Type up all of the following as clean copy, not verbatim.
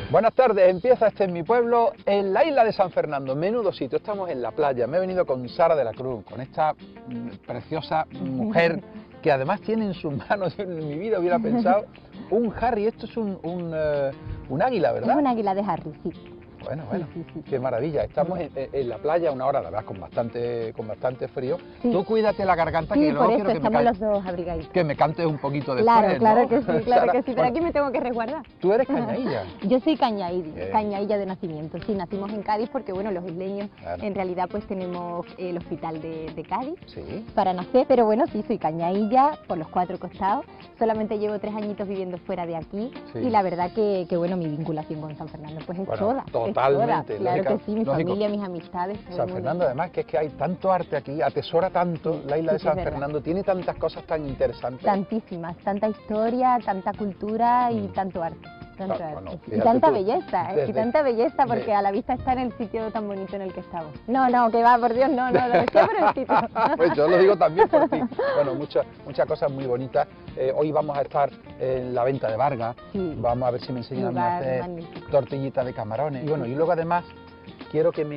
Buenas tardes, empieza Este es mi pueblo en la isla de San Fernando, menudo sitio, estamos en la playa, me he venido con Sara de la Cruz, con esta preciosa mujer que además tiene en sus manos, yo en mi vida hubiera pensado, un Harry, esto es un águila, ¿verdad? Es un águila de Harry, sí. Bueno, Sí. qué maravilla, estamos en la playa una hora, la verdad, con bastante frío. Sí. Tú cuídate la garganta, Sí, que luego por quiero eso estamos los dos abrigaditos. que me cantes un poquito después, Claro ¿no? que sí, Sara, pero bueno, aquí me tengo que resguardar. tú eres cañailla. Yo soy cañaídi, Bien. cañailla de nacimiento. Sí, nacimos en Cádiz porque, bueno, los isleños, Claro. en realidad, pues tenemos el hospital de Cádiz Sí. para nacer, pero bueno, sí, soy cañailla por los 4 costados. Solamente llevo 3 añitos viviendo fuera de aquí Sí. y la verdad que, bueno, mi vinculación con San Fernando pues es Bueno, toda. totalmente, es toda. Claro que sí, mi lógico. familia, mis amistades. todo el San mundo. Fernando, además, que es que hay tanto arte aquí, atesora tanto, Sí, la isla sí, de sí, San es verdad. Fernando tiene tantas cosas tan interesantes. Tantísimas, tanta historia, tanta cultura y Mm. tanto arte. Tanto Claro, arte. bueno, y fíjate tanta tú, belleza, y desde- tanta belleza porque de- a la vista está en el sitio tan bonito en el que estamos. No, que va, por Dios, no, lo decía por el sitio. Pues yo lo digo también por ti. Bueno, muchas cosas muy bonitas. Hoy vamos a estar en la venta de Vargas. Sí. Vamos a ver si me enseñan a Lugar hacer magnífico. tortillitas de camarones. Y bueno, y luego además quiero que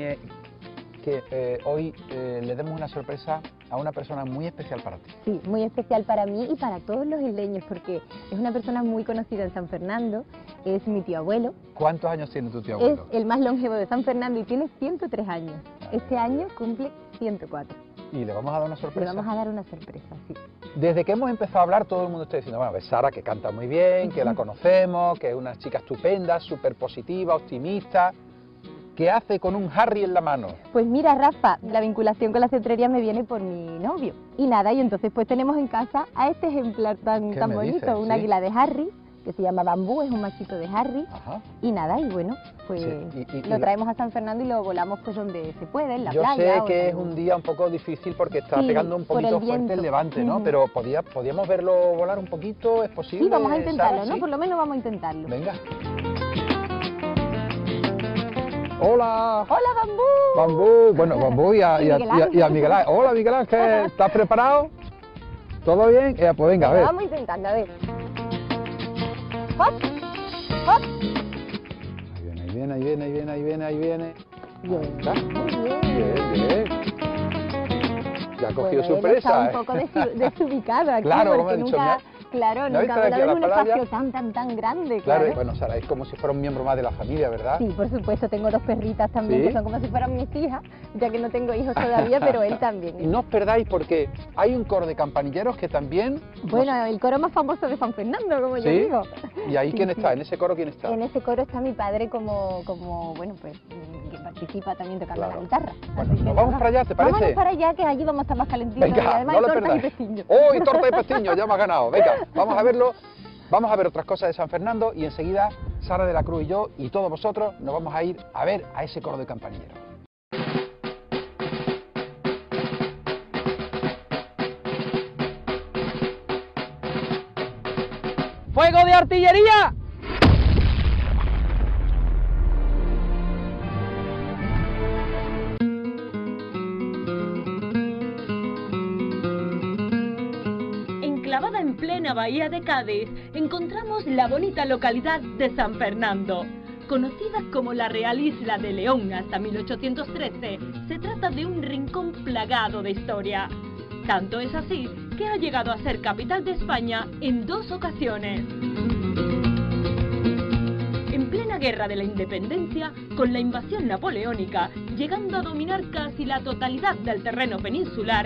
hoy le demos una sorpresa a una persona muy especial para ti. Sí, muy especial para mí y para todos los isleños porque es una persona muy conocida en San Fernando, es mi tío abuelo, ¿Cuántos años tiene tu tío es abuelo? el más longevo de San Fernando y tiene 103 años. Madre Este mía. año cumple 104. Y le vamos a dar una Le sorpresa. vamos a dar una sorpresa, sí. Desde que hemos empezado a hablar, todo el mundo está diciendo, bueno, ves Sara, que canta muy bien, que la conocemos, que es una chica estupenda, súper positiva, optimista. ¿Qué hace con un Harry en la mano? Pues mira, Rafa, la vinculación con la cetrería me viene por mi novio. Y nada, y entonces pues tenemos en casa a este ejemplar tan ¿Qué tan me bonito, dices? un ¿Sí? águila de Harry, que se llama Bambú, es un machito de Harry. Ajá. Y nada, y bueno, pues Sí, y lo traemos a San Fernando y lo volamos pues donde se puede, en la Yo playa. sé o que en es algún- un día un poco difícil porque está Sí, pegando un por el poquito fuerte el viento. levante, ¿no? Ujú. Pero podíamos verlo volar un poquito, ¿es posible? Sí, vamos a intentarlo, Sara? ¿no? ¿Sí? Por lo menos vamos a intentarlo. Venga. Hola. ¡Hola, Bambú! Bambú, bueno, Bambú y a Y Miguel Ángel. Miguel Ángel. Hola, Miguel Ángel, ¿estás preparado? ¿Todo bien? Pues venga, a ver. Vamos intentando, a ver. ¡Hop! ¡Hop! Ahí viene. Bien. Ahí está. Muy bien. Bien. Ya ha cogido Bueno, su él presa. está un poco desubicado aquí, Claro, como porque he dicho, nunca, ¿no claro, has nunca visto ha aquí a volado la en un playa? espacio tan grande, Claro, claro. bueno, Sara, es como si fuera un miembro más de la familia, ¿verdad? Sí, por supuesto, tengo 2 perritas también ¿Sí? que son como si fueran mis hijas, ya que no tengo hijos todavía, pero él Y también. no os perdáis porque hay un coro de campanilleros que también... Bueno, el coro más famoso de San Fernando, como yo ¿Sí? digo. ¿Y ahí Sí, quién sí. está? ¿En ese coro quién está? En ese coro está mi padre como bueno, pues, que participa también tocando Claro. la guitarra. Bueno, Así que nos vamos nada. para allá, ¿te parece? Vámonos para allá, que allí vamos a estar más calentitos. y Venga, además no hay lo tortas y perdáis. pestiños. ¡Oh, y torta y pestiño! Ya me ha ganado. Venga, vamos a verlo. Vamos a ver otras cosas de San Fernando y enseguida Sara de la Cruz y yo y todos vosotros nos vamos a ir a ver a ese coro de campanilleros. ¡Fuego de artillería! Enclavada en plena bahía de Cádiz, encontramos la bonita localidad de San Fernando. Conocida como la Real Isla de León hasta 1813, se trata de un rincón plagado de historia. Tanto es así que ha llegado a ser capital de España en 2 ocasiones. En plena guerra de la independencia, con la invasión napoleónica, llegando a dominar casi la totalidad del terreno peninsular,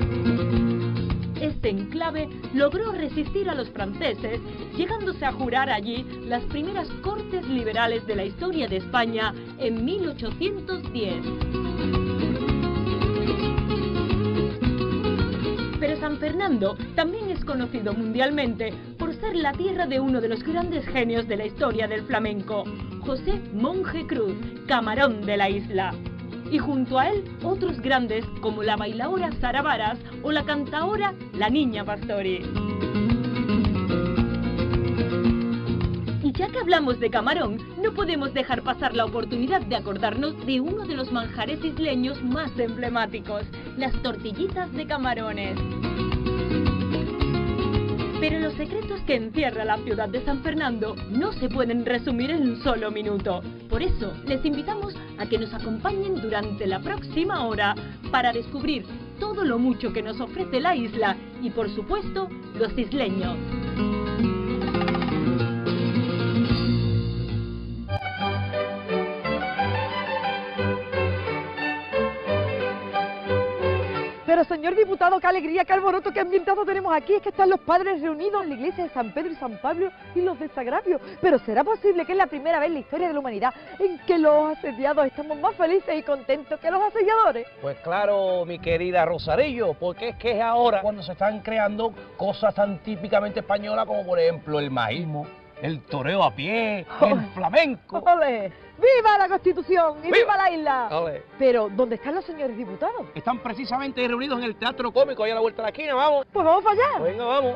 este enclave logró resistir a los franceses, llegándose a jurar allí las primeras Cortes Liberales de la historia de España en 1810. Pero San Fernando también es conocido mundialmente por ser la tierra de uno de los grandes genios de la historia del flamenco, José Monje Cruz, camarón de la isla. Y junto a él, otros grandes como la bailaora Sara Varas o la cantaora La Niña Pastori. Y ya que hablamos de camarón, no podemos dejar pasar la oportunidad de acordarnos de uno de los manjares isleños más emblemáticos, las tortillitas de camarones. Pero los secretos que encierra la ciudad de San Fernando no se pueden resumir en un solo minuto. Por eso, les invitamos a que nos acompañen durante la próxima hora para descubrir todo lo mucho que nos ofrece la isla y, por supuesto, los isleños. Pero señor diputado, qué alegría, qué alboroto, qué ambientado tenemos aquí. Es que están los padres reunidos en la iglesia de San Pedro y San Pablo y los de Sagravio. Pero ¿será posible que es la primera vez en la historia de la humanidad en que los asediados estamos más felices y contentos que los asediadores? Pues claro, mi querida Rosarillo, porque es que es ahora cuando se están creando cosas tan típicamente españolas como por ejemplo el maísmo, el toreo a pie, el flamenco. ¡Ole! ¡Viva la Constitución y viva la isla! ¡Ole! Pero, ¿dónde están los señores diputados? Están precisamente reunidos en el Teatro Cómico, ahí a la vuelta de la esquina, vamos. Pues vamos para allá. Venga, vamos.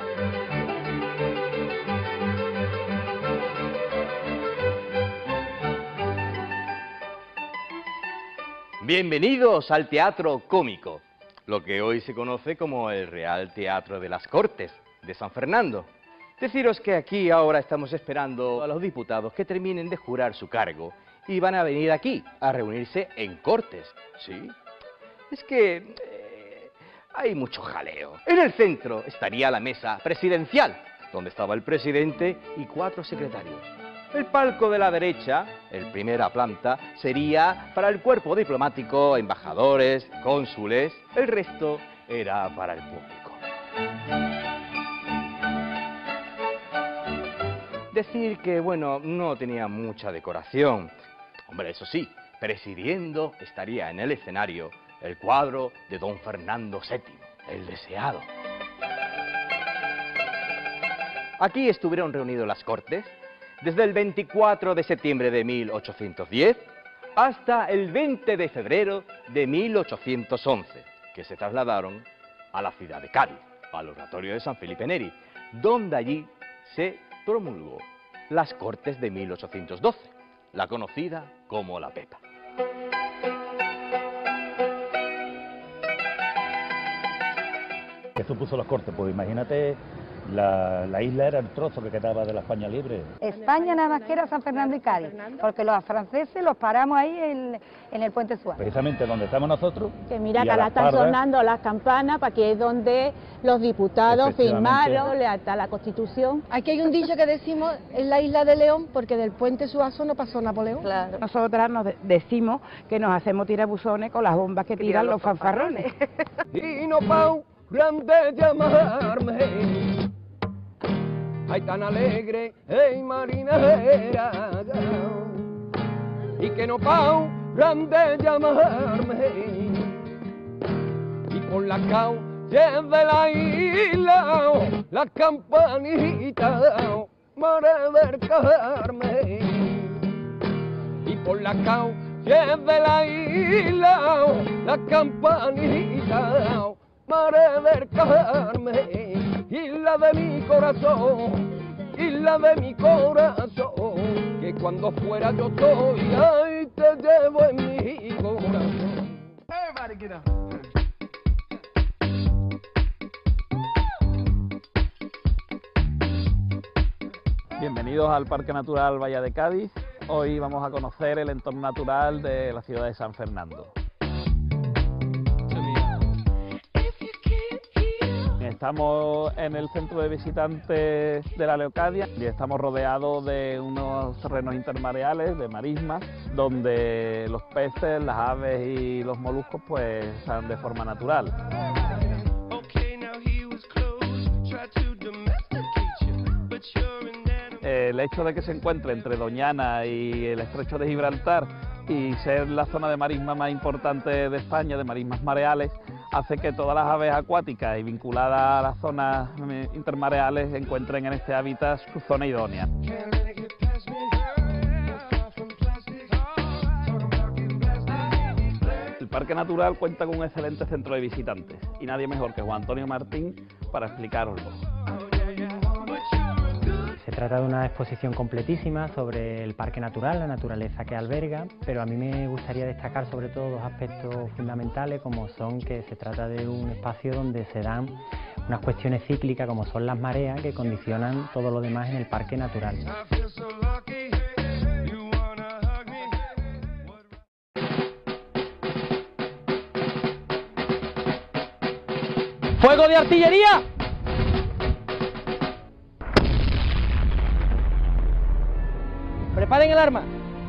Bienvenidos al Teatro Cómico, lo que hoy se conoce como el Real Teatro de las Cortes de San Fernando. Deciros que aquí ahora estamos esperando a los diputados que terminen de jurar su cargo y van a venir aquí a reunirse en Cortes, ¿sí? Es que hay mucho jaleo. En el centro estaría la mesa presidencial, donde estaba el presidente y 4 secretarios. El palco de la derecha, en primera planta, sería para el cuerpo diplomático, embajadores, cónsules. El resto era para el público. Decir que, bueno, no tenía mucha decoración. Hombre, eso sí, presidiendo estaría en el escenario el cuadro de don Fernando VII, el deseado. Aquí estuvieron reunidos las Cortes desde el 24 de septiembre de 1810 hasta el 20 de febrero de 1811, que se trasladaron a la ciudad de Cádiz, al oratorio de San Felipe Neri, donde allí se promulgó las Cortes de 1812, la conocida como la Pepa. ¿Qué supuso las Cortes? Pues imagínate, la isla era el trozo que quedaba de la España libre. España nada más que era San Fernando y Cádiz, porque los franceses los paramos ahí en el Puente Suárez. Precisamente donde estamos nosotros. Que mira y que a ahora las están pardas, sonando las campanas, para que es donde los diputados firmaron hasta la Constitución. Aquí hay un dicho que decimos en la isla de León, porque del Puente Suazo no pasó Napoleón. Claro. Nosotras nos decimos que nos hacemos tirabuzones con las bombas que tiran los fanfarrones. Y no pau grande llamarme, ay tan alegre, hey marinera, y que no pau grande llamarme, y por la calle de la isla, la campanita, mare del Carmen, y por la calle de la isla, la campanita, mare del Carmen, isla de mi corazón, isla de mi corazón, que cuando fuera yo soy, ay, te llevo en mi corazón. Everybody get up. Bienvenidos al Parque Natural Bahía de Cádiz. Hoy vamos a conocer el entorno natural de la ciudad de San Fernando. Estamos en el centro de visitantes de la Leocadia y estamos rodeados de unos terrenos intermareales, de marismas, donde los peces, las aves y los moluscos pues están de forma natural. El hecho de que se encuentre entre Doñana y el estrecho de Gibraltar y ser la zona de marisma más importante de España, de marismas mareales, hace que todas las aves acuáticas y vinculadas a las zonas intermareales encuentren en este hábitat su zona idónea. El Parque Natural cuenta con un excelente centro de visitantes y nadie mejor que Juan Antonio Martín para explicároslo. Se trata de una exposición completísima sobre el parque natural, la naturaleza que alberga, pero a mí me gustaría destacar sobre todo dos aspectos fundamentales, como son que se trata de un espacio donde se dan unas cuestiones cíclicas como son las mareas que condicionan todo lo demás en el parque natural. ¡Fuego de artillería! ¡Preparen el arma!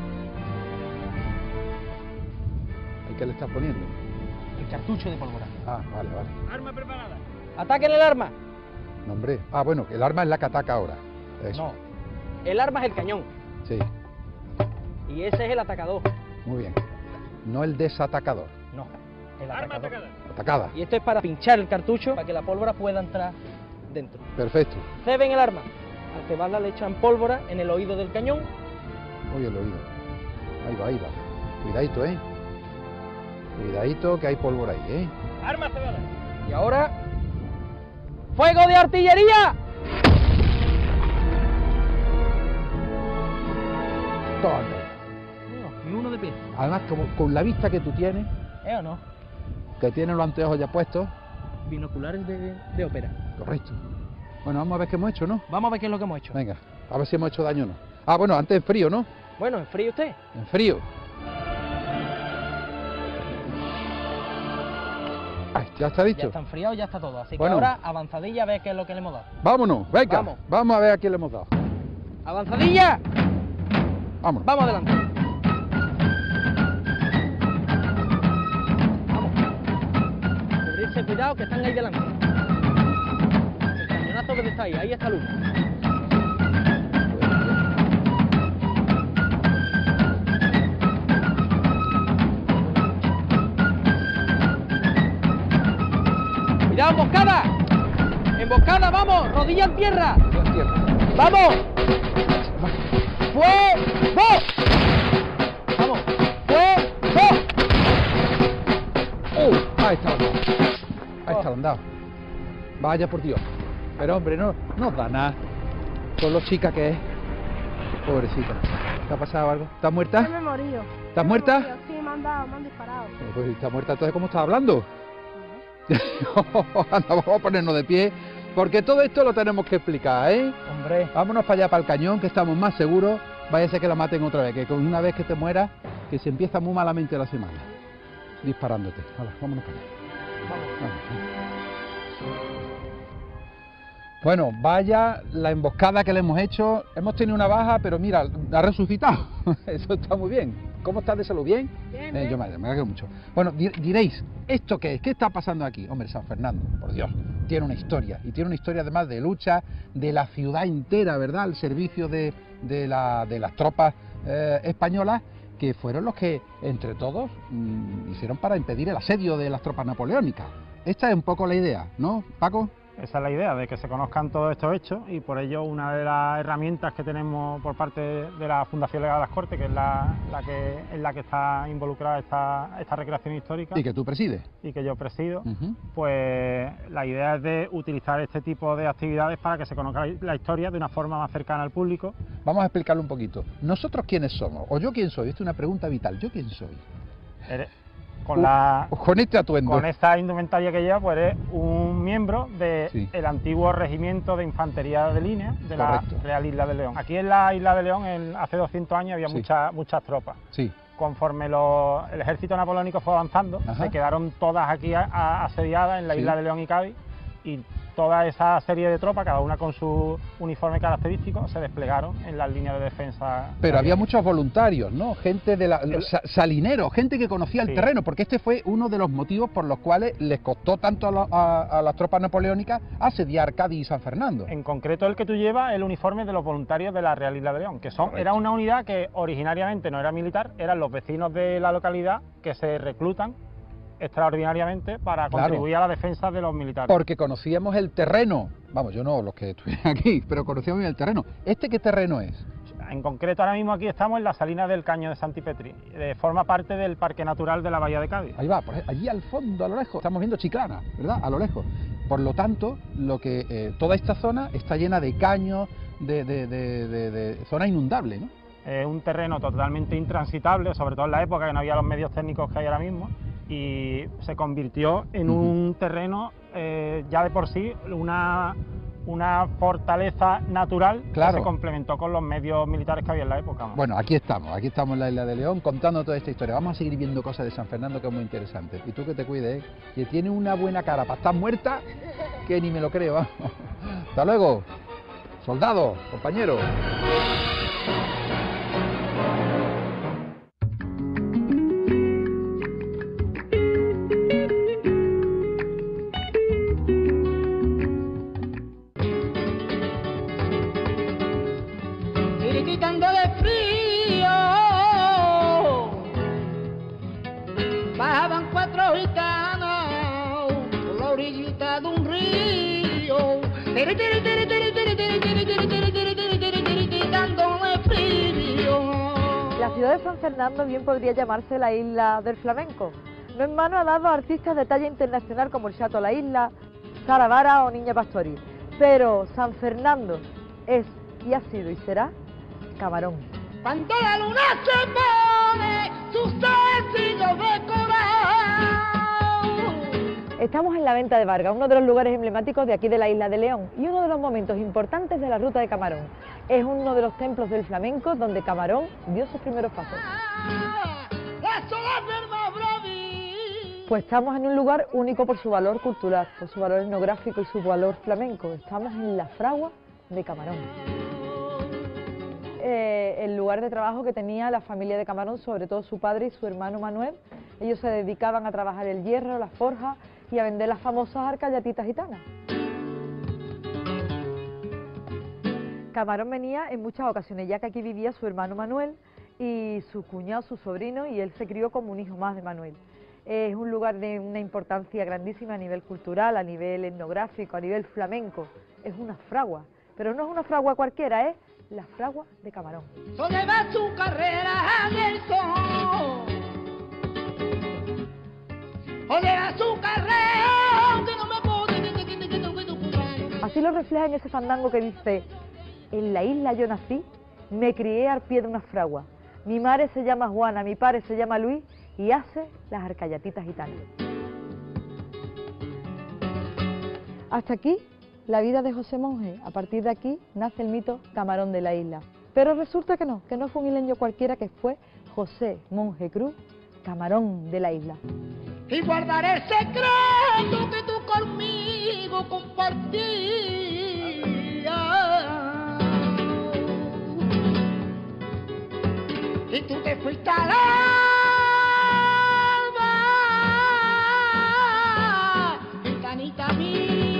¿Y qué le estás poniendo? El cartucho de pólvora. Ah, vale, vale. Arma preparada. ¡Ataquen el arma! No, hombre. Ah, bueno, el arma es la que ataca ahora. Eso. No. El arma es el cañón. Sí, Y ese es el atacador. muy bien. No el desatacador. No. El atacador. Atacada. Y esto es para pinchar el cartucho para que la pólvora pueda entrar dentro. Perfecto. Ceben el arma. Al cebarla le echan pólvora en el oído del cañón. Oye, el oído. Ahí va, ahí va. Cuidadito, ¿eh? Cuidadito que hay pólvora ahí, ¿eh? Arma cebada. Y ahora... ¡fuego de artillería! Toma. No, ni uno de pie. Además, como con la vista que tú tienes, ¿Eh o no? que tienes los anteojos ya puestos. Binoculares de ópera. Correcto. Bueno, vamos a ver qué hemos hecho, ¿no? Vamos a ver qué es lo que hemos hecho. Venga, a ver si hemos hecho daño o no. Ah, bueno, antes en frío, ¿no? Bueno, ¿enfríe usted? En frío. Ay, ya está Ya dicho. está enfriado, ya está todo. Así Bueno. que ahora avanzadilla a ver qué es lo que le hemos dado. Vámonos, venga. Vamos. Vamos a ver a quién le hemos dado. ¡Avanzadilla! Vámonos. Vamos adelante. Vamos. Cubrirse, cuidado, que están ahí delante. El cañonazo que está ahí, ahí está el uno. ¡Cuidado, emboscada! ¡Emboscada, vamos! ¡Rodilla en tierra! ¡Vamos! ¡Fuego! ¡Vamos! ¡Fuego! Ahí está el andado. Ahí está el andado. Vaya por Dios. Pero hombre, no nos da nada. Con lo chica que es. Pobrecita. ¿Te ha pasado algo? ¿Estás muerta? Yo me he morido. ¿Estás muerta? Sí, me han disparado. Pues si está muerta, entonces ¿cómo estás hablando? Anda, vamos a ponernos de pie, porque todo esto lo tenemos que explicar, ¿eh? Hombre. Vámonos para allá, para el cañón, que estamos más seguros. Vaya a ser que la maten otra vez, que con una vez que te mueras, que se empieza muy malamente la semana. Disparándote. Ahora, vámonos para allá. Vamos. Bueno, vaya la emboscada que le hemos hecho. Hemos tenido una baja, pero mira, ha resucitado. Eso está muy bien. ¿Cómo estás de salud? ¿Bien? Bien, Yo me alegro mucho. Bueno, diréis, ¿esto qué es? ¿Qué está pasando aquí? Hombre, San Fernando, por Dios, tiene una historia. Y tiene una historia además de lucha de la ciudad entera, ¿verdad? Al servicio de las tropas españolas, que fueron los que, entre todos, hicieron para impedir el asedio de las tropas napoleónicas. Esta es un poco la idea, ¿no, Paco? Esa es la idea, de que se conozcan todos estos hechos, y por ello una de las herramientas que tenemos por parte de la Fundación Legal de las Cortes, que es la que está involucrada esta recreación histórica. Y que tú presides. Y que yo presido, pues la idea es de utilizar este tipo de actividades para que se conozca la historia de una forma más cercana al público. Vamos a explicarlo un poquito. ¿Nosotros quiénes somos? ¿O yo quién soy? Esta es una pregunta vital. ¿Yo quién soy? Con este atuendo. Con esta indumentaria que lleva, pues eres un miembro del antiguo regimiento de infantería de línea de la Real Isla de León. Aquí en la Isla de León, hace 200 años, había muchas tropas. Sí. Conforme el ejército napoleónico fue avanzando, se quedaron todas aquí asediadas en la Isla de León y Cádiz, y toda esa serie de tropas, cada una con su uniforme característico, se desplegaron en las líneas de defensa. Pero había muchos voluntarios, ¿no? Gente salineros, gente que conocía el terreno, porque este fue uno de los motivos por los cuales les costó tanto a las tropas napoleónicas asediar Cádiz y San Fernando. En concreto, el que tú llevas, el uniforme de los voluntarios de la Real Isla de León, que era una unidad que originariamente no era militar, eran los vecinos de la localidad que se reclutan extraordinariamente para contribuir a la defensa de los militares. Porque conocíamos el terreno, vamos, yo no, los que estuvieron aquí, pero conocíamos el terreno. ¿Este qué terreno es? En concreto, ahora mismo aquí estamos en la salina del Caño de Santipetri, forma parte del Parque Natural de la Bahía de Cádiz. Ahí va, allí al fondo, a lo lejos, estamos viendo Chiclana, ¿verdad? A lo lejos. Por lo tanto, toda esta zona está llena de caños, de zona inundable, ¿no? Es un terreno totalmente intransitable, sobre todo en la época que no había los medios técnicos que hay ahora mismo, y se convirtió en un terreno ya de por sí una fortaleza natural, claro, que se complementó con los medios militares que había en la época. Bueno, aquí estamos en la isla de León contando toda esta historia. Vamos a seguir viendo cosas de San Fernando que es muy interesante. Y tú que te cuides, que tiene una buena cara para estar muerta, que ni me lo creo, vamos. Hasta luego, soldado, compañero. Tirititando de frío, bajaban 4 gitanos por la orillita de un río, tirititando de frío. La ciudad de San Fernando bien podría llamarse la isla del flamenco. No en vano ha dado a artistas de talla internacional como el Chato La Isla, Sara Vara o Niña Pastori. Pero San Fernando es, y ha sido y será, Camarón. Cuando la luna se pone, sus vestidos de coral. Estamos en la Venta de Vargas, uno de los lugares emblemáticos de aquí de la isla de León y uno de los momentos importantes de la ruta de Camarón. Es uno de los templos del flamenco donde Camarón dio sus primeros pasos. Pues estamos en un lugar único por su valor cultural, por su valor etnográfico y su valor flamenco. Estamos en la fragua de Camarón. El lugar de trabajo que tenía la familia de Camarón, sobre todo su padre y su hermano Manuel. Ellos se dedicaban a trabajar el hierro, la forja y a vender las famosas arcallatitas gitanas. Camarón venía en muchas ocasiones, ya que aquí vivía su hermano Manuel y su cuñado, su sobrino, y él se crió como un hijo más de Manuel. Es un lugar de una importancia grandísima a nivel cultural, a nivel etnográfico, a nivel flamenco. Es una fragua, pero no es una fragua cualquiera, es la fragua de Camarón. Lleva su carrera en el sol. Lleva su carrera que no me puede. Así lo refleja en ese fandango que dice: en la isla yo nací, me crié al pie de una fragua. Mi madre se llama Juana, mi padre se llama Luis y hace las arcallatitas gitanas. Hasta aquí la vida de José Monje. A partir de aquí nace el mito Camarón de la isla. Pero resulta que no fue un isleño cualquiera, que fue José Monje Cruz, Camarón de la isla. Y guardaré el secreto que tú conmigo compartías. Y tú te fuiste al alma, gitanita mía.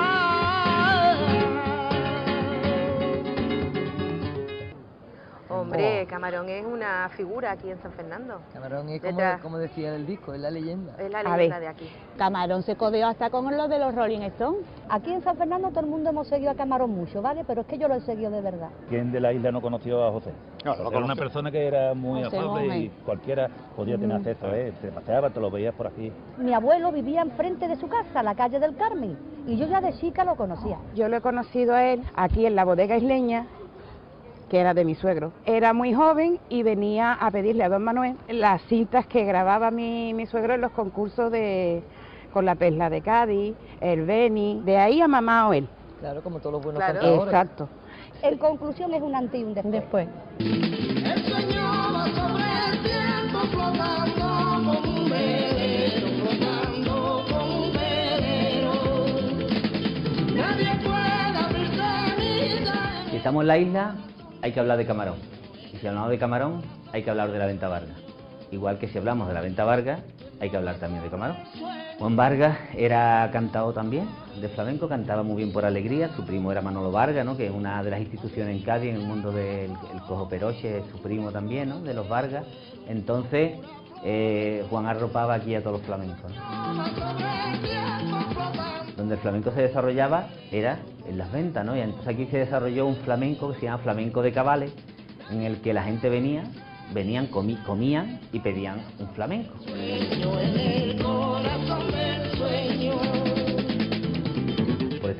Hombre, Camarón es una figura aquí en San Fernando. Camarón es como decía en el disco, es la leyenda. Es la leyenda de aquí. Camarón se codeó hasta con los de los Rolling Stones. Aquí en San Fernando todo el mundo hemos seguido a Camarón mucho, ¿vale? Pero es que yo lo he seguido de verdad. ¿Quién de la isla no conoció a José? No, era una persona que era muy José afable Monje. y cualquiera podía tener acceso a él. Te paseaba, te lo veías por aquí. Mi abuelo vivía enfrente de su casa, la calle del Carmen, y yo ya de chica lo conocía. Yo lo he conocido a él aquí en la bodega isleña, que era de mi suegro. Era muy joven y venía a pedirle a don Manuel las cintas que grababa mi suegro en los concursos con la Perla de Cádiz, el Beni, de ahí ha mamado él. Claro, como todos los buenos cantadores. Exacto. En conclusión es un antes y un después. El sueño va sobre el tiempo flotando como un velero, flotando como un velero. Nadie puede abrirse vida. Si estamos en la isla, hay que hablar de Camarón. Y si hablamos de Camarón, hay que hablar de la Venta Vargas. Igual que si hablamos de la Venta Vargas, hay que hablar también de Camarón. Juan Vargas era cantado también, de flamenco, cantaba muy bien por Alegría. Su primo era Manolo Vargas, ¿no?, que es una de las instituciones en Cádiz, en el mundo del cojo peroche, su primo también, ¿no?, de los Vargas. Entonces, Juan arropaba aquí a todos los flamencos, ¿no? Donde el flamenco se desarrollaba era en las ventas, ¿no? Y entonces aquí se desarrolló un flamenco que se llama flamenco de cabales, en el que la gente venían, comían y pedían un flamenco. En el corazón del sueño.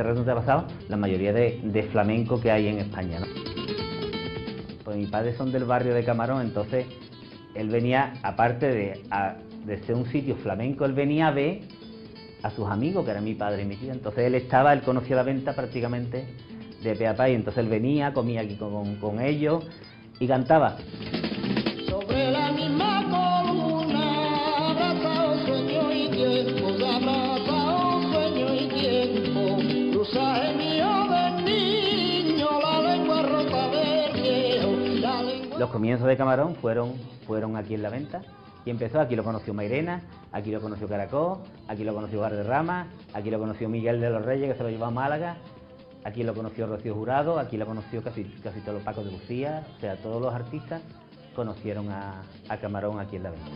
terreno donde ha pasado la mayoría de flamenco que hay en España, ¿no? Pues mis padres son del barrio de Camarón, entonces él venía, aparte de ser un sitio flamenco, él venía a ver a sus amigos, que eran mi padre y mi tía. Entonces él conocía la venta prácticamente de pe a pa, y entonces él venía, comía aquí con ellos y cantaba. Sobre la misma columna, abrazado sueño y tiempo, abrazado sueño y tiempo, cruzaje mío del niño, la lengua rota del viejo, la lengua... Los comienzos de Camarón fueron aquí en la venta, y empezó, aquí lo conoció Mairena, aquí lo conoció Caracol, aquí lo conoció Valderrama, aquí lo conoció Miguel de los Reyes, que se lo llevó a Málaga, aquí lo conoció Rocío Jurado, aquí lo conoció casi todos los Pacos de Lucía, o sea, todos los artistas conocieron a Camarón aquí en la venta.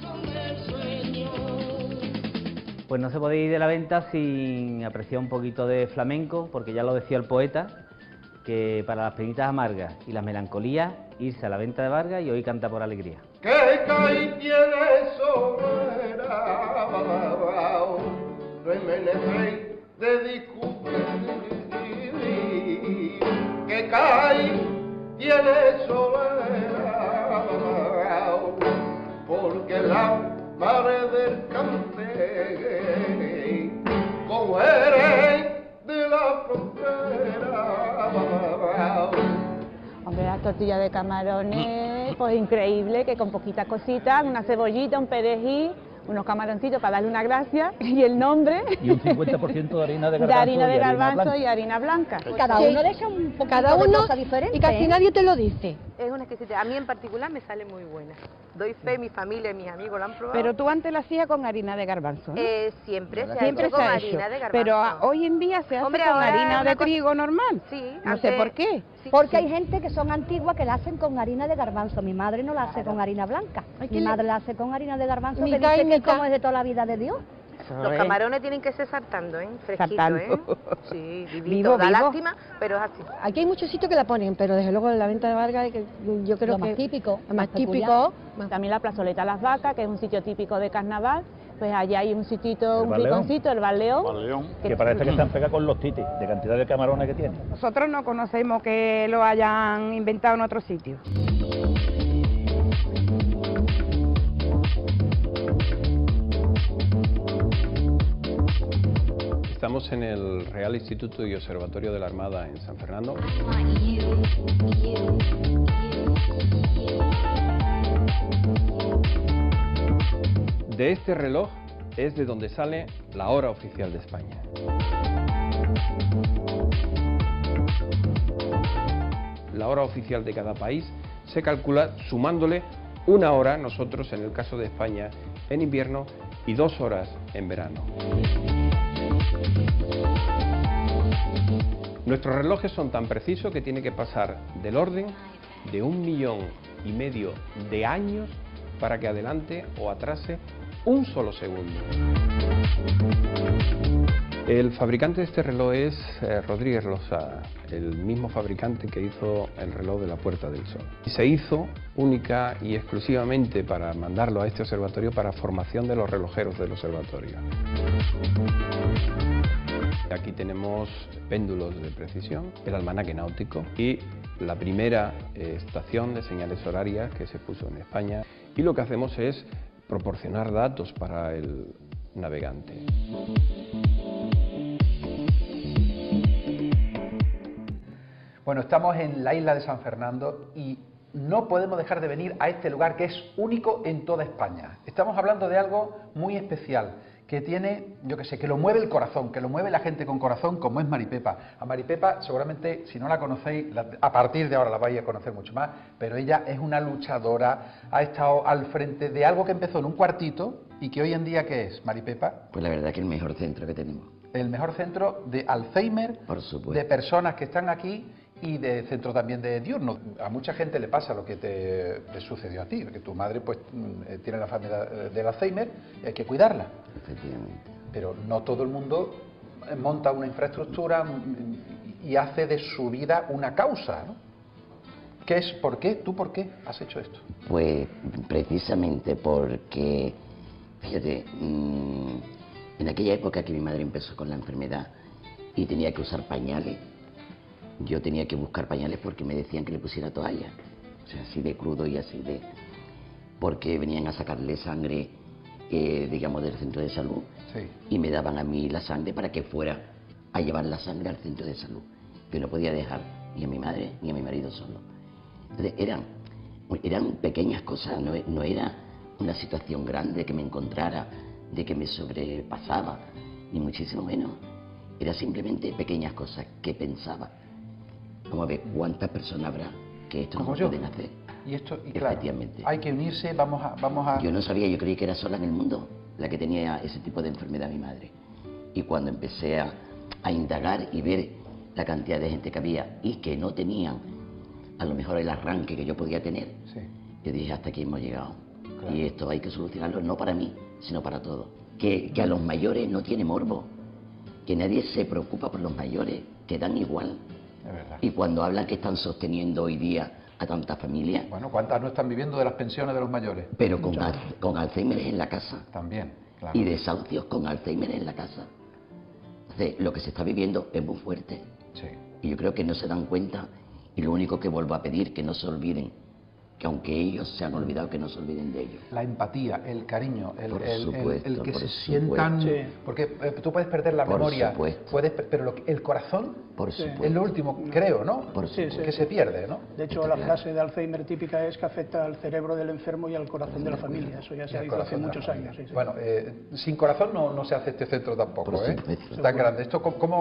Pues no se podía ir de la venta sin apreciar un poquito de flamenco, porque ya lo decía el poeta, que para las penitas amargas y las melancolías, irse a la venta de Vargas y hoy canta por alegría. Que caí tiene sobera, remenece de discutir, que caí tiene sobera, porque la madre del cante, como eres de la frontera. Hombre, las tortillas de camarones, pues increíble, que con poquitas cositas, una cebollita, un perejil, unos camaroncitos para darle una gracia y el nombre. Y un 50% de harina de garbanzo, de harina de garbanzo y harina blanca. Y cada uno deja un poquito de cosa diferente. Y casi nadie te lo dice. Es una exquisita. A mí en particular me sale muy buena. Doy fe, mi familia y mis amigos la han probado. Pero tú antes la hacías con harina de garbanzo, ¿no? Siempre se ha hecho con harina de garbanzo. Pero hoy en día se hace con harina de trigo normal. Sí. No sé por qué. Porque hay gente que son antiguas que la hacen con harina de garbanzo. Mi madre no la hace con harina blanca. Mi madre la hace con harina de garbanzo, que dice que es como es de toda la vida de Dios. Los camarones tienen que ser saltando, fresquito, Sí, vivito. Vivo, Da vivo. lástima, pero es así. Aquí hay muchos sitios que la ponen, pero desde luego en la venta de Vargas, que yo creo Lo que más típico, lo más típico. También la plazoleta Las Vacas, que es un sitio típico de carnaval. Pues allá hay un sitito, un Barleón. rinconcito, el Barleón. Que parece que están pegados con los titis, de cantidad de camarones que tiene. Nosotros no conocemos que lo hayan inventado en otro sitio. Estamos en el Real Instituto y Observatorio de la Armada en San Fernando. De este reloj es de donde sale la hora oficial de España. La hora oficial de cada país se calcula sumándole una hora, nosotros en el caso de España, en invierno y 2 horas en verano. Nuestros relojes son tan precisos que tiene que pasar del orden de 1,5 millones de años para que adelante o atrase un solo segundo. El fabricante de este reloj es Rodríguez Losada, el mismo fabricante que hizo el reloj de la Puerta del Sol. Y se hizo única y exclusivamente para mandarlo a este observatorio para formación de los relojeros del observatorio. Aquí tenemos péndulos de precisión, el almanaque náutico y la primera estación de señales horarias que se puso en España. Y lo que hacemos es proporcionar datos para el navegante. Bueno, estamos en la isla de San Fernando y no podemos dejar de venir a este lugar que es único en toda España. Estamos hablando de algo muy especial, que tiene, yo qué sé, que lo mueve el corazón, que lo mueve la gente con corazón, como es Maripepa. A Maripepa, seguramente, si no la conocéis, a partir de ahora la vais a conocer mucho más, pero ella es una luchadora, ha estado al frente de algo que empezó en un cuartito y que hoy en día, ¿qué es, Maripepa? Pues la verdad que el mejor centro que tenemos. El mejor centro de Alzheimer, por supuesto, de personas que están aquí y de centro también de diurno. A mucha gente le pasa lo que te sucedió a ti, que tu madre pues tiene la enfermedad del Alzheimer y hay que cuidarla. Efectivamente. Pero no todo el mundo monta una infraestructura y hace de su vida una causa, ¿no? ¿Qué es? ¿Por qué? ¿Tú por qué has hecho esto? Pues precisamente porque, fíjate, en aquella época que mi madre empezó con la enfermedad, y tenía que usar pañales. Yo tenía que buscar pañales porque me decían que le pusiera toalla, o sea, así de crudo y así de... porque venían a sacarle sangre, digamos, del centro de salud, y me daban a mí la sangre para que fuera a llevar la sangre al centro de salud, que no podía dejar ni a mi madre ni a mi marido solo. Entonces eran pequeñas cosas, no era una situación grande que me encontrara, de que me sobrepasaba, ni muchísimo menos. Era simplemente pequeñas cosas que pensaba. Vamos a ver cuántas personas habrá que esto no pueden hacer. Y esto, y claro, hay que unirse, vamos a... Yo no sabía, yo creí que era sola en el mundo la que tenía ese tipo de enfermedad, mi madre. Y cuando empecé a indagar y ver la cantidad de gente que había y que no tenían a lo mejor el arranque que yo podía tener, yo dije, hasta aquí hemos llegado. Claro. Y esto hay que solucionarlo no para mí, sino para todos. Que a los mayores no tiene morbo, que nadie se preocupa por los mayores, que dan igual. Es verdad. Y cuando hablan que están sosteniendo hoy día a tantas familias... Bueno, ¿cuántas no están viviendo de las pensiones de los mayores? Pero con Alzheimer en la casa. También, claro. Y desahucios con Alzheimer en la casa. Entonces, lo que se está viviendo es muy fuerte. Sí. Y yo creo que no se dan cuenta, y lo único que vuelvo a pedir, que no se olviden, que aunque ellos se han olvidado, que no se olviden de ellos. La empatía, el cariño, el que se supuesto. sientan... Sí. Porque tú puedes perder la memoria, pero el corazón es lo último, creo, ¿no? Que se pierde, ¿no? De hecho, la frase de Alzheimer típica es que afecta al cerebro del enfermo y al corazón de la familia. Eso ya se ha dicho hace muchos años. Bueno, sin corazón no se hace este centro tampoco, ¿eh? Es tan grande. ¿Esto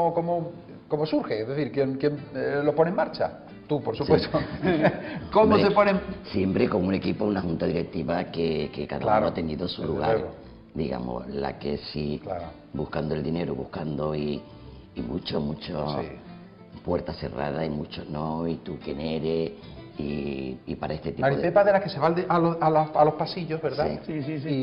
cómo surge? Es decir, ¿quién lo pone en marcha? Tú, por supuesto. ¿Cómo se ponen? Siempre con un equipo, una junta directiva que cada uno ha tenido su lugar. Digamos, la que sí, buscando el dinero, buscando y mucho, puertas cerradas y mucho no, y tú quién eres, y para este tipo Maripepa de las que se va a los pasillos, ¿verdad? Sí.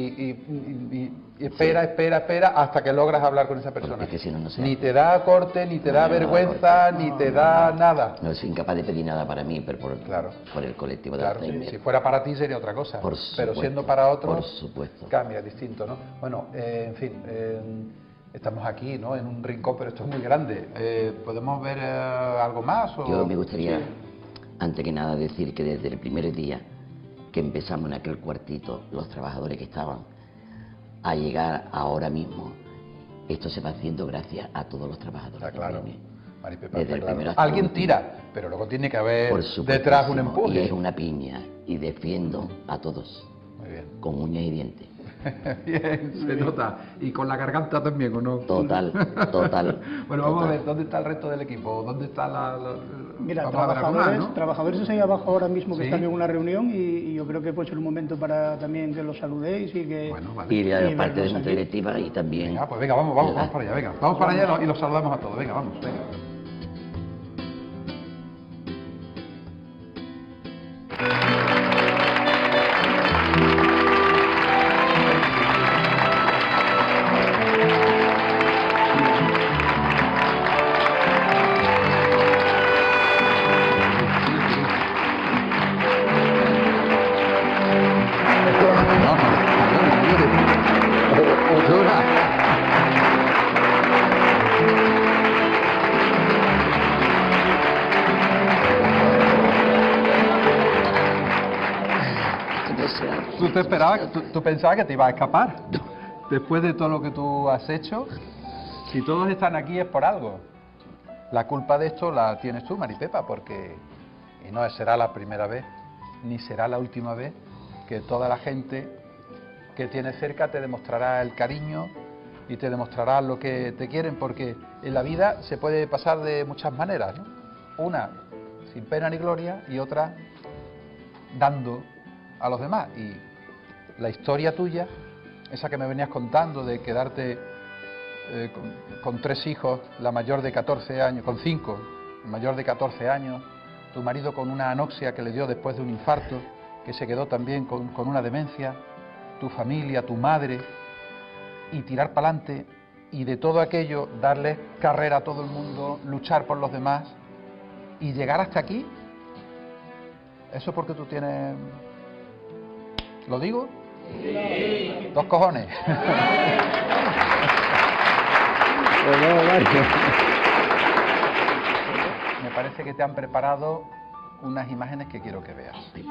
Y espera hasta que logras hablar con esa persona. Porque si no, no sé. Ni te da corte, ni te da vergüenza, ni te da nada. No soy incapaz de pedir nada para mí, pero por el colectivo de Alzheimer. Si fuera para ti sería otra cosa, pero siendo para otros, por supuesto, cambia, distinto, ¿no? Bueno, en fin, estamos aquí, ¿no? En un rincón, pero esto es muy grande. ¿Podemos ver algo más? Yo me gustaría, antes que nada, decir que desde el primer día que empezamos en aquel cuartito, los trabajadores que estaban, a llegar ahora mismo, esto se va haciendo gracias a todos los trabajadores. Está claro. Maripepa, Desde el primero. Alguien tira, pero luego tiene que haber detrás un empuje. Y es una piña, y defiendo a todos. Muy bien. Con uñas y dientes. Bien, se nota. Y con la garganta también, ¿o no? Total. Bueno, vamos a ver, ¿dónde está el resto del equipo? ¿Dónde está Mira, vamos trabajadores ahí abajo ahora mismo que están en una reunión y yo creo que puede ser un momento para también que los saludéis y que... Bueno, vale. Y de parte de la directiva y también... Venga, pues venga, vamos para allá, venga. Vamos para allá y los saludamos a todos, venga, vamos, venga. ¿Tú pensabas que te ibas a escapar? Después de todo lo que tú has hecho, si todos están aquí es por algo. La culpa de esto la tienes tú, Maripepa, porque y no será la primera vez, ni será la última vez que toda la gente que tienes cerca te demostrará el cariño y te demostrará lo que te quieren, porque en la vida se puede pasar de muchas maneras, ¿no? Una sin pena ni gloria y otra dando a los demás. Y la historia tuya, esa que me venías contando de quedarte con 3 hijos, la mayor de 14 años, con 5, el mayor de 14 años, tu marido con una anoxia que le dio después de un infarto, que se quedó también con una demencia, tu familia, tu madre, y tirar para adelante, y de todo aquello darle carrera a todo el mundo, luchar por los demás, y llegar hasta aquí, eso porque tú tienes... ¿Lo digo? Sí. 2 cojones. me parece que te han preparado unas imágenes que quiero que veas. Si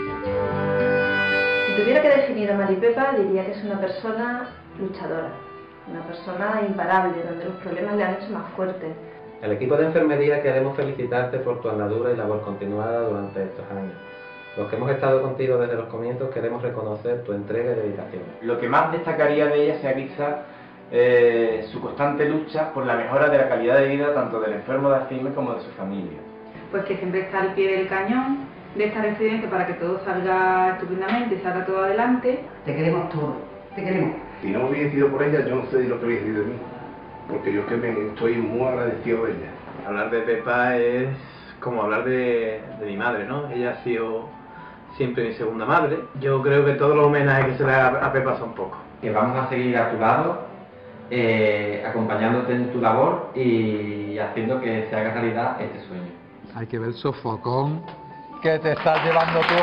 tuviera que definir a Maripepa, diría que es una persona luchadora, una persona imparable, donde los problemas le han hecho más fuerte. El equipo de enfermería queremos felicitarte por tu andadura y labor continuada durante estos años. Los que hemos estado contigo desde los comienzos queremos reconocer tu entrega y dedicación. Lo que más destacaría de ella sea quizá su constante lucha por la mejora de la calidad de vida tanto del enfermo de Alzheimer como de su familia. Pues que siempre está al pie del cañón de esta residencia para que todo salga estupendamente y salga todo adelante. Te queremos todos, te queremos. Si no hubiese sido por ella, yo no sé lo que hubiese sido de mí, porque yo es que me estoy muy agradecido de ella. Hablar de Pepa es como hablar de mi madre, ¿no? Ella ha sido siempre mi segunda madre. Yo creo que todos los homenajes que se le da a Pepa son pocos. Que vamos a seguir a tu lado, acompañándote en tu labor y haciendo que se haga realidad este sueño. Hay que ver el sofocón que te estás llevando tú.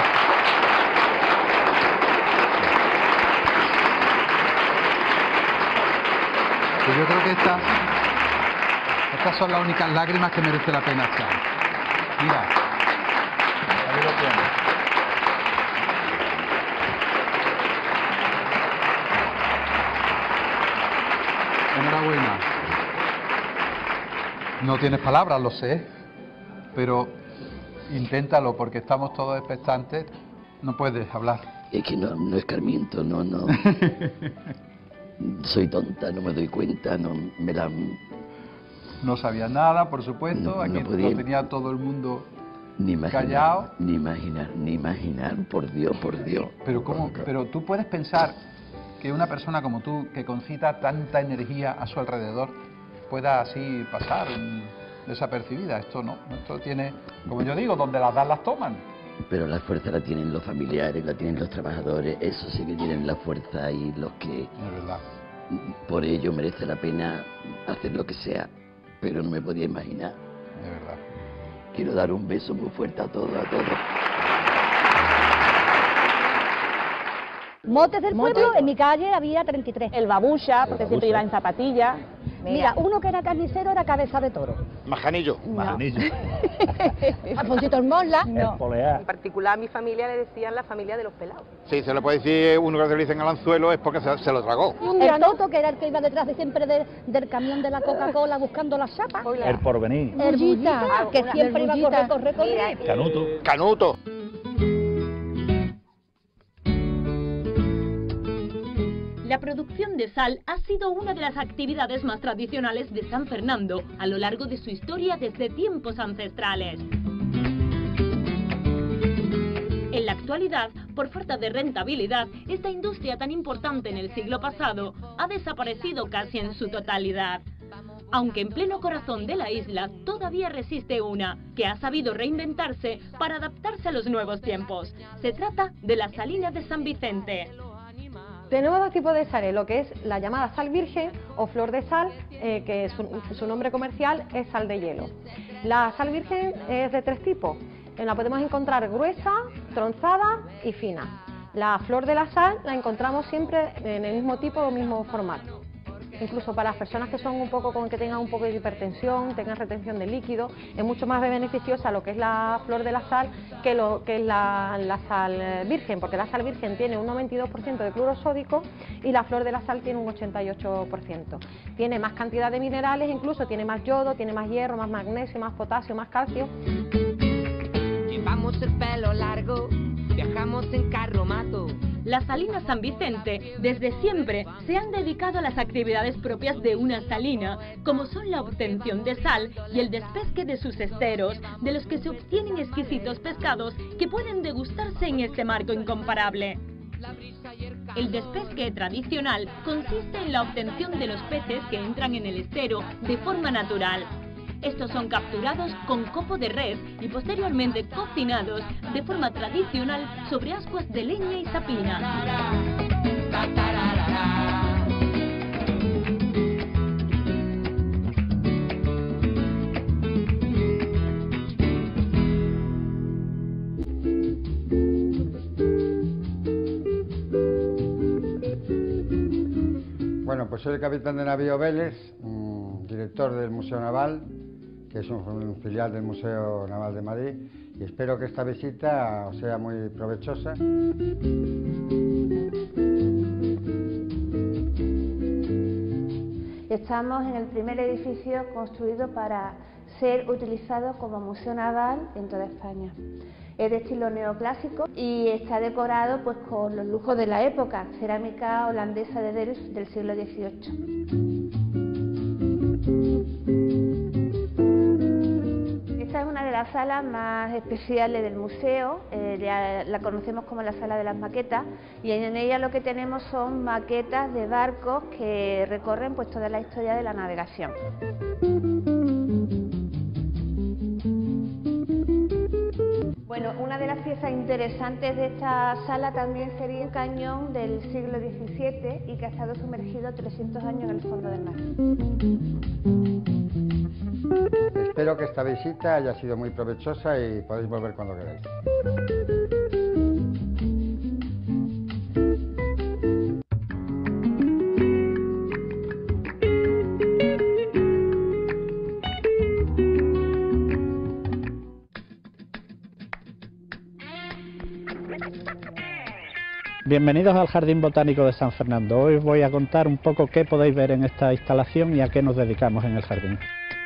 Pues yo creo que estas son las únicas lágrimas que merece la pena echar. Mira, ahí lo tienes. Enhorabuena. No tienes palabras, lo sé, pero inténtalo porque estamos todos expectantes. No puedes hablar. Es que no escarmiento, no. Soy tonta, no me doy cuenta, no me la... No sabía nada, por supuesto, aquí lo tenía todo el mundo callado. Ni imaginar, por Dios. Pero ¿cómo? Pero tú puedes pensar que una persona como tú, que concita tanta energía a su alrededor, pueda así pasar desapercibida. Esto no, esto tiene, como yo digo, donde las dan las toman. Pero la fuerza la tienen los familiares, la tienen los trabajadores, eso sí que tienen la fuerza y los que... Es verdad. Por ello merece la pena hacer lo que sea, pero no me podía imaginar. De verdad. Quiero dar un beso muy fuerte a todos, Motes del pueblo, en mi calle había 33. El babucha, porque siempre iba en zapatillas. Mira, uno que era carnicero era Cabeza de Toro. Majanillo. Alfonsito Mosla. No. En particular a mi familia le decían la familia de los pelados. Sí, se le puede decir uno que se le dicen al anzuelo es porque se lo tragó. El Toto, que era el que iba detrás de siempre del camión de la Coca-Cola buscando la chapa. El Porvenir. El Bullita, que siempre iba a correr. Canuto. La producción de sal ha sido una de las actividades más tradicionales de San Fernando a lo largo de su historia desde tiempos ancestrales. En la actualidad, por falta de rentabilidad, esta industria tan importante en el siglo pasado ha desaparecido casi en su totalidad. Aunque en pleno corazón de la isla todavía resiste una que ha sabido reinventarse para adaptarse a los nuevos tiempos. Se trata de la salina de San Vicente. Tenemos dos tipos de sales, lo que es la llamada sal virgen o flor de sal, que su nombre comercial es sal de hielo. La sal virgen es de tres tipos, la podemos encontrar gruesa, tronzada y fina. La flor de la sal la encontramos siempre en el mismo tipo o mismo formato. Incluso para las personas que son que tengan un poco de hipertensión, tengan retención de líquido, es mucho más beneficiosa lo que es la flor de la sal que lo que es la sal virgen, porque la sal virgen tiene un 92% de cloro sódico y la flor de la sal tiene un 88%. Tiene más cantidad de minerales, incluso tiene más yodo, tiene más hierro, más magnesio, más potasio, más calcio. Llevamos el pelo largo, viajamos en carromato. Las salinas San Vicente desde siempre se han dedicado a las actividades propias de una salina, como son la obtención de sal y el despesque de sus esteros, de los que se obtienen exquisitos pescados que pueden degustarse en este marco incomparable. El despesque tradicional consiste en la obtención de los peces que entran en el estero de forma natural. Estos son capturados con copo de res y posteriormente cocinados de forma tradicional sobre ascuas de leña y sapina. Bueno, pues soy el capitán de navío Vélez, director del Museo Naval, que es un filial del Museo Naval de Madrid, y espero que esta visita os sea muy provechosa. Estamos en el primer edificio construido para ser utilizado como museo naval en toda España. Es de estilo neoclásico y está decorado pues con los lujos de la época, cerámica holandesa de Delft del siglo XVIII. Esta es una de las salas más especiales del museo, la conocemos como la sala de las maquetas, y en ella lo que tenemos son maquetas de barcos que recorren pues toda la historia de la navegación. Bueno, una de las piezas interesantes de esta sala también sería un cañón del siglo XVII y que ha estado sumergido 300 años en el fondo del mar. Espero que esta visita haya sido muy provechosa y podéis volver cuando queráis. Bienvenidos al Jardín Botánico de San Fernando. Hoy os voy a contar un poco qué podéis ver en esta instalación y a qué nos dedicamos en el jardín.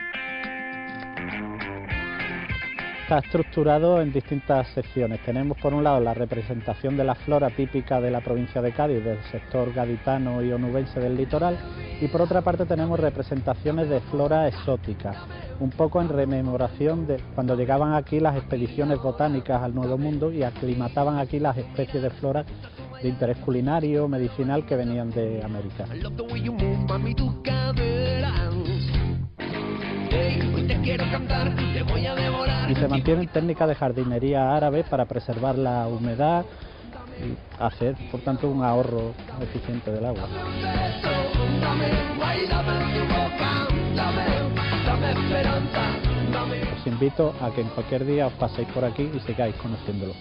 Está estructurado en distintas secciones. Tenemos por un lado la representación de la flora típica de la provincia de Cádiz, del sector gaditano y onubense del litoral, y por otra parte tenemos representaciones de flora exótica, un poco en rememoración de cuando llegaban aquí las expediciones botánicas al Nuevo Mundo y aclimataban aquí las especies de flora de interés culinario, medicinal que venían de América. Y se mantienen técnicas de jardinería árabe para preservar la humedad y hacer, por tanto, un ahorro eficiente del agua. Os invito a que en cualquier día os paséis por aquí y sigáis conociéndolo.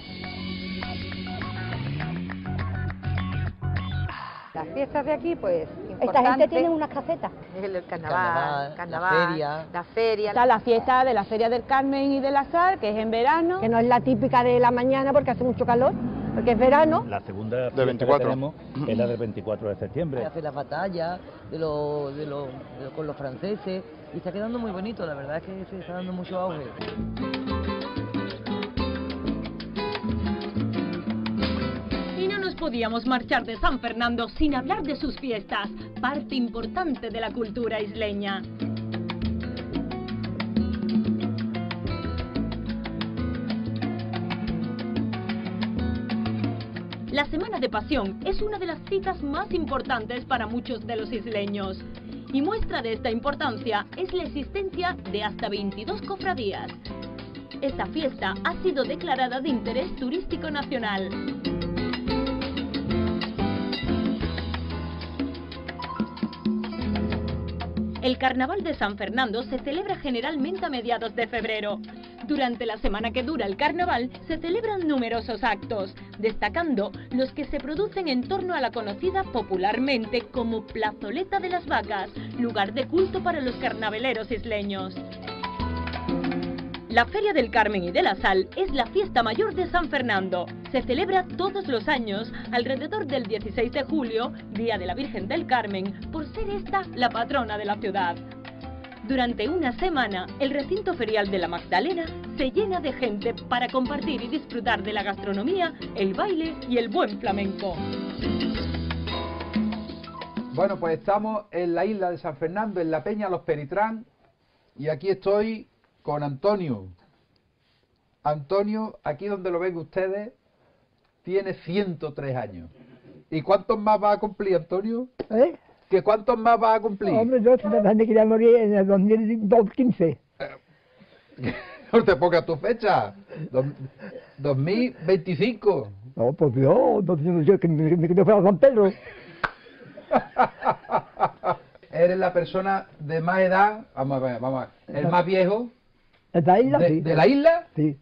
Las fiestas de aquí, pues, Esta gente tiene unas casetas. El carnaval, la feria. Está la fiesta de la Feria del Carmen y de la Sal, que es en verano. Que no es la típica de la mañana porque hace mucho calor, porque es verano. La segunda del 24 que tenemos es la del 24 de septiembre. Se hace la batalla con los franceses y está quedando muy bonito, la verdad es que se está dando mucho auge. Podíamos marchar de San Fernando sin hablar de sus fiestas, parte importante de la cultura isleña. La Semana de Pasión es una de las citas más importantes para muchos de los isleños. Y muestra de esta importancia es la existencia de hasta 22 cofradías. Esta fiesta ha sido declarada de interés turístico nacional. El Carnaval de San Fernando se celebra generalmente a mediados de febrero. Durante la semana que dura el carnaval se celebran numerosos actos, destacando los que se producen en torno a la conocida popularmente como Plazoleta de las Vacas, lugar de culto para los carnavaleros isleños. La Feria del Carmen y de la Sal es la fiesta mayor de San Fernando. Se celebra todos los años alrededor del 16 de julio, Día de la Virgen del Carmen, por ser esta la patrona de la ciudad. Durante una semana, el recinto ferial de la Magdalena se llena de gente para compartir y disfrutar de la gastronomía, el baile y el buen flamenco. Bueno, pues estamos en la isla de San Fernando, en la Peña Los Peritrán, y aquí estoy con Antonio. Antonio, aquí donde lo ven ustedes, tiene 103 años. ¿Y cuántos más va a cumplir, Antonio? ¿Eh? ¿Que cuántos más va a cumplir? Hombre, yo me quería morir en el 2015. No te pongas tu fecha. 2025. No, pues yo que me quedo fuera San Pedro. Eres la persona de más edad, vamos a ver, el más viejo. ¿De la isla? Sí. ¿De la isla? Sí.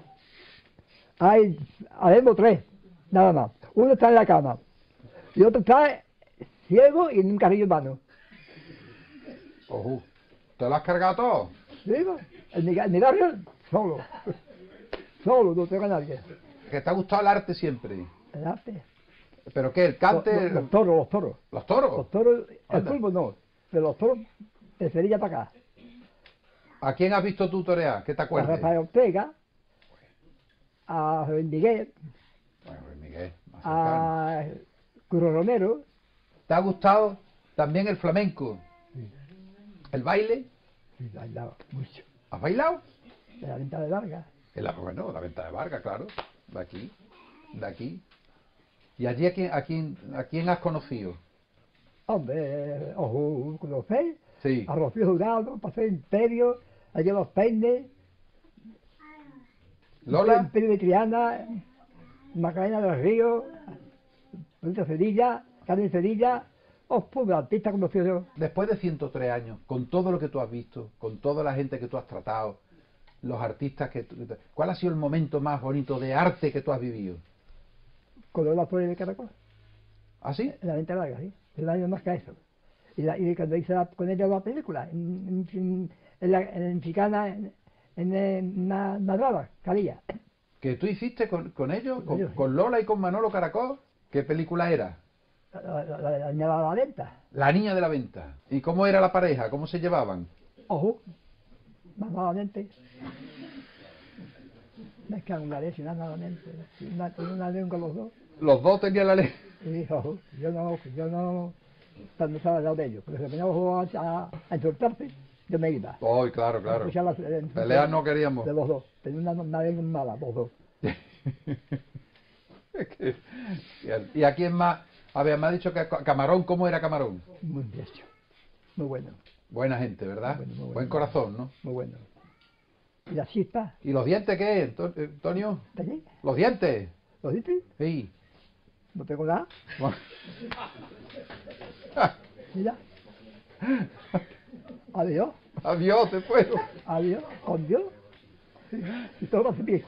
Habemos tres, nada más. Uno está en la cama y otro está ciego y en un carrillo en mano. ¿Te lo has cargado todo? Digo, en mi barrio, solo. Solo, no tengo a nadie. ¿Que te ha gustado el arte siempre? El arte. ¿Pero qué? ¿El cante? Los toros, los toros. ¿Los toros? Los toros, el Anda. fútbol no, pero los toros de Sevilla para acá. ¿A quién has visto tú torear? ¿Qué te A acuerdas? Rafael Ortega, a Luis Miguel, Bueno, Luis Miguel, más cercano. a Curro Romero. ¿Te ha gustado también el flamenco? ¿El baile? Sí, bailaba mucho. ¿Has bailado? De la venta de Vargas. Bueno, la venta de Vargas, claro. De aquí. De aquí. ¿Y allí a quién has conocido? Hombre, ojo, ¿conocéis? Sí. A Rocío Jurado, Paseo Imperio, allí Los Peines. ¿Lola? Imperio de Triana, Macarena del Río, Benito Cerilla, Carmen Cerilla. Pues artista conocido yo. Después de 103 años, con todo lo que tú has visto, con toda la gente que tú has tratado, los artistas ¿cuál ha sido el momento más bonito de arte que tú has vivido? Con la Flores de Caracol. ¿Ah, sí? En la venta larga, sí. El año más que eso. Y cuando hice con ella la película, en Mexicana, en Nadrada, Calilla. ¿Que tú hiciste con ellos? ellos, ¿Con Lola y con Manolo Caracol? ¿Qué película era? La niña de la venta. La niña de la venta. ¿Y cómo era la pareja? ¿Cómo se llevaban? Ojo, más malamente. Me cago en la leche, malamente. Una león con los dos. ¿Los dos tenían la ley? Sí, ojo, yo no, cuando estaba al lado de ellos, porque se poníamos a insultarse, yo me iba. Oh, claro, claro. Escuchar las Peleas no queríamos. De los dos, tenía una león mala, los dos. ¿Y a quién más? A ver, me ha dicho que Camarón, ¿cómo era Camarón? Muy bien, muy bueno. Buena gente, ¿verdad? Muy bueno. Buen corazón, ¿no? Muy bueno. ¿Y la chispa? ¿Y los dientes qué, Antonio? ¿De qué? ¿Los dientes? ¿Los dientes? Sí. No tengo nada. Mira. Adiós. Adiós, te puedo. Adiós. Con Dios. Y todo lo hace bien.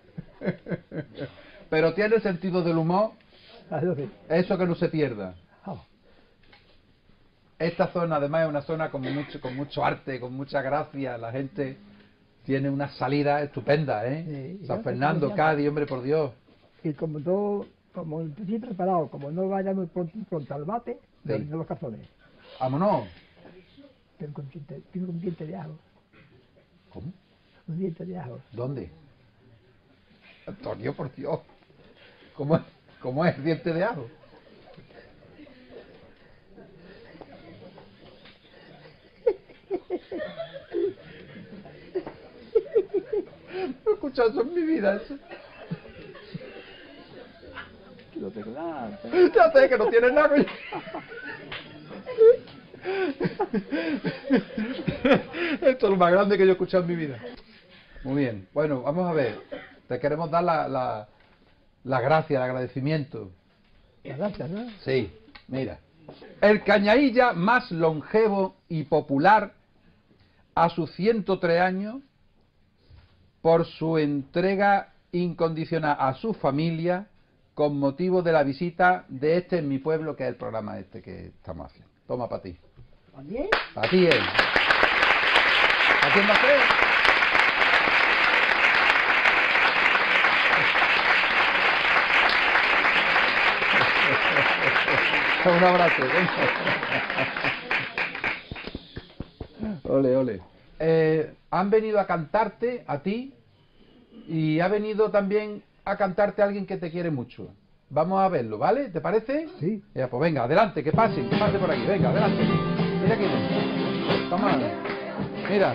Pero tiene sentido del humor. Eso que no se pierda. Oh. Esta zona además es una zona con mucho arte, con mucha gracia. La gente tiene una salida estupenda, ¿eh? Sí, San Fernando, Cádiz, hombre, por Dios. Y como estoy preparado, como no vaya muy pronto al bate, de los cazones. Vámonos. Tengo un diente de ajo. ¿Cómo? Un diente de ajo. ¿Dónde? Antonio, por Dios. ¿Cómo es el diente de ajo? No he escuchado eso en mi vida. Eso. No tengo nada. Ya sé que no tienes nada. Esto es lo más grande que yo he escuchado en mi vida. Muy bien. Bueno, vamos a ver. Te queremos dar la gracia, el agradecimiento. La gracia, ¿no? Sí, mira. El cañailla más longevo y popular a sus 103 años por su entrega incondicional a su familia con motivo de la visita de Este es mi pueblo, que es el programa este que estamos haciendo. Toma para ti. ¿También? Para ti, ¿A quién va a ser? Un abrazo. Ole, ole. Han venido a cantarte a ti y ha venido también a cantarte a alguien que te quiere mucho. Vamos a verlo, ¿vale? ¿Te parece? Sí. Ya, pues venga, adelante, que pase por aquí. Venga, adelante. Mira quién es. Toma. Mira.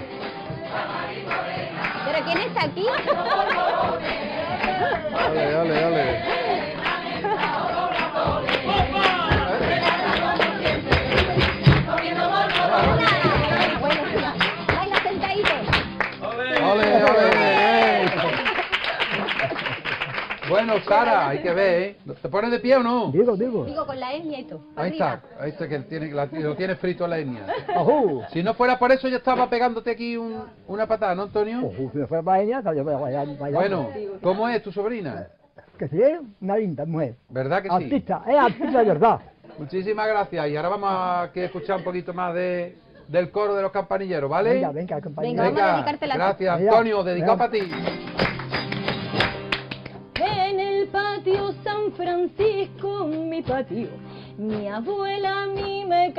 ¿Pero quién está aquí? Ole, ole, ole. Baila sentadito. ¡Ole, ole! Bueno, Sara, hay que ver, ¿eh? ¿Te pones de pie o no? Digo. Digo, con la etnia y todo. Ahí está, que lo tiene frito la etnia. Ojo. Si no fuera por eso, yo estaba pegándote aquí una patada, ¿no, Antonio? Ojo, si me fuera para ella, yo voy a bailar. Bueno, ¿cómo es tu sobrina? Que sí, es una linda mujer. ¿Verdad que sí? Artista, es artista de verdad. Muchísimas gracias. Y ahora vamos a escuchar un poquito más de del coro de los campanilleros, ¿vale? Venga, venga, compañero. Venga, vamos a dedicártela a ti. Gracias, Mira, Antonio, dedicado para ti. En el patio San Francisco, mi patio, mi abuela a mí me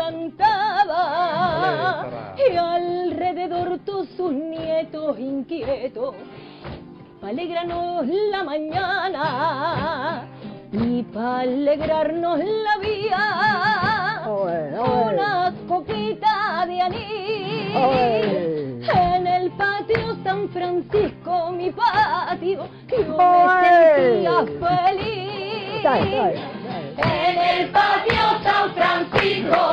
cantaba y alrededor todos sus nietos inquietos pa' alegrarnos la mañana y pa' alegrarnos la vida unas coquitas de anís. En el patio San Francisco, mi patio, yo me sentía feliz. En el patio San Francisco,